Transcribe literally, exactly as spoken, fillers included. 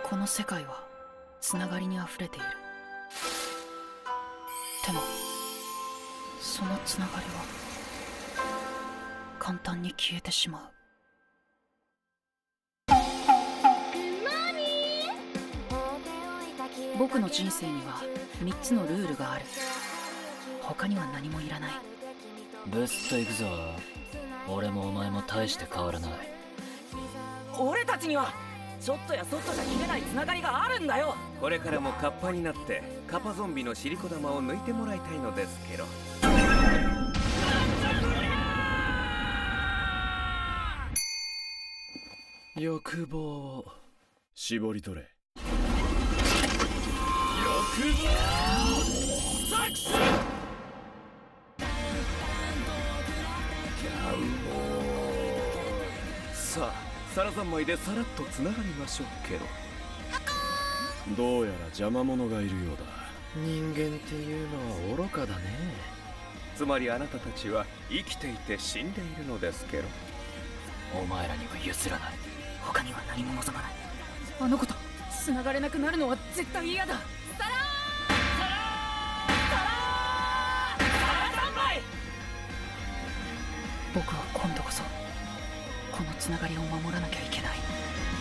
この世界はつながりにあふれている。でもそのつながりは簡単に消えてしまう。僕の人生にはみっつのルールがある。他には何もいらない。 ブスッと行くぞ。俺もお前も大して変わらない。 俺たちにはちょっとやそっとじゃ切れないつながりがあるんだよ。 これからもカッパになってカパゾンビのシリコ玉を抜いてもらいたいのですけど。 欲望を絞り取れ。 欲望作戦。さあ、皿三昧でさらっとつながりましょうけど。 どうやら邪魔者がいるようだ。 人間っていうのは愚かだね。 つまりあなたたちは生きていて死んでいるのですけど。 お前らには譲らない。 他には何も望まない。あの子と繋がれなくなるのは絶対嫌だ。サラーサラーサラーサラ三昧。僕は今度こそこの繋がりを守らなきゃいけない。